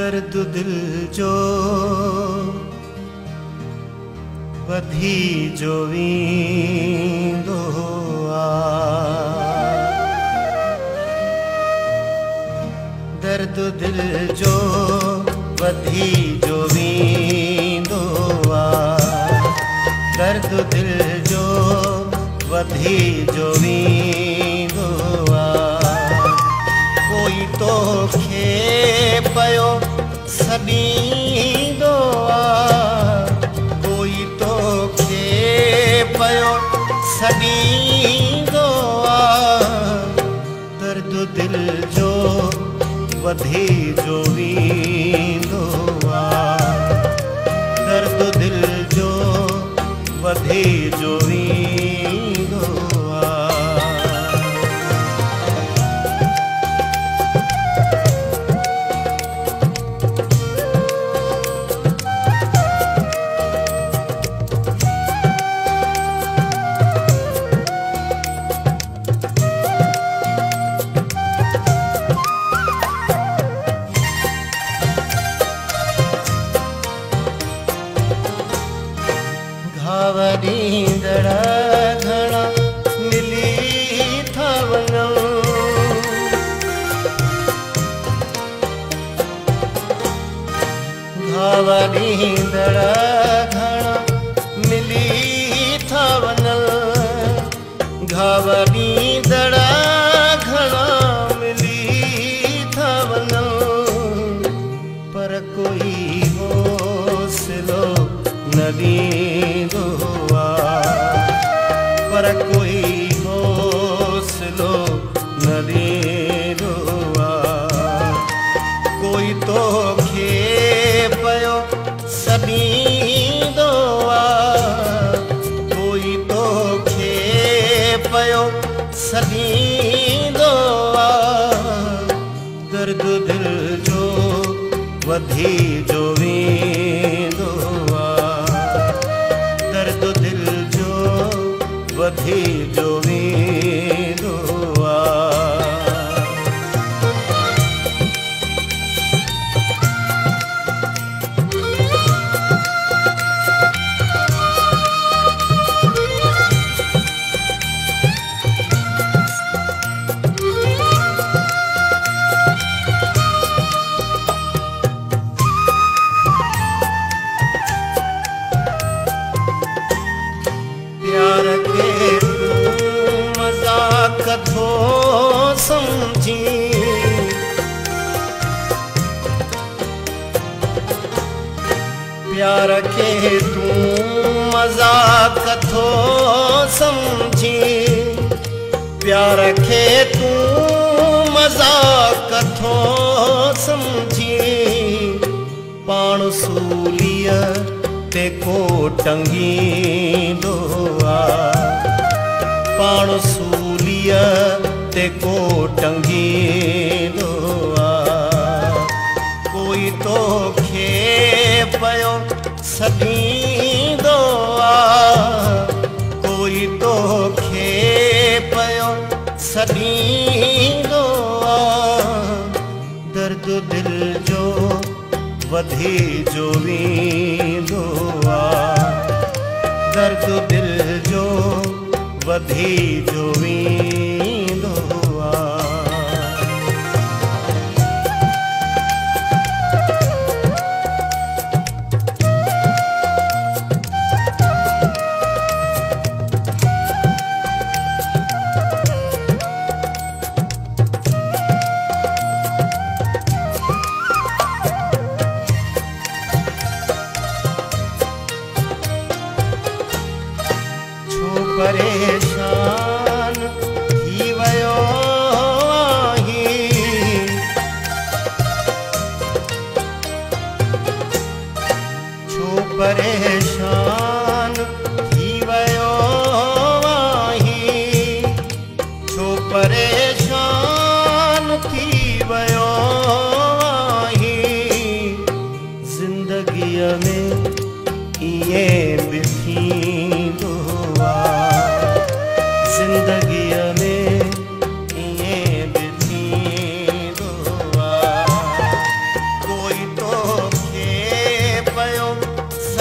दर्द दिल जो वधी जो वींदो दर्द दिल जो वधी जो वींदो दर्द दिल जो वधी जो वींदो कोई तो खे पयो सॾींदो कोई तो खे पयो सॾींदो दर्द दिल जो वधी जो वींदो दर्द दिल जो वधी जो वींदो घावरींदड़ घणा मिली था वञूं घावरींदड़ घणा मिली था वञूं घावरींदड़ घणा मिली था वञूं पर कोई हौसलो न ॾींदो पर कोई हौसलो न ॾींदो कोई तो खे पयो सॾींदो कोई तो खे पयो सॾींदो दर्द दिल जो वधी जो वींदो दर्द दिल जो वधी जो वींदो प्यार के मजाक थो समझी प्यार के तू मजाक थो समझी प्यार के तू मजाक थो समझी पाण सूलीअ ते को टंगींदो पाण सूलीअ ते को टंगींदो कोई तो खे पयो सॾींदो कोई तो खे पयो सॾींदो दर्द दिल जो वधी जो वींदो दर्द दिल जो वधी जो वींदो परेशान थी वयो आहीं छो परेशान थी वयो आहीं छो परेशान थी वयो आहीं जिंदगीअ में इएं बि थींदो जिंदगीअ में इएं बि थींदो कोई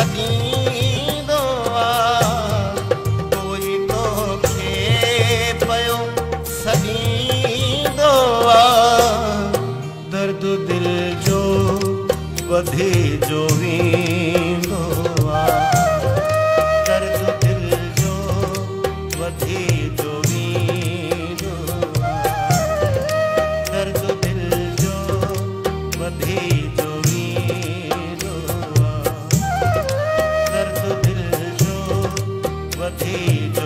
सॾींदो आहे, कोई तोखे पियो सॾींदो आहे। दर्द दिल जो वधी जो वेंदो आहे, दर्द दिल जो वधी जो वेंदो आहे, दर्द दिल जो वधी जो वेंदो आहे, दर्द दिल जो वधी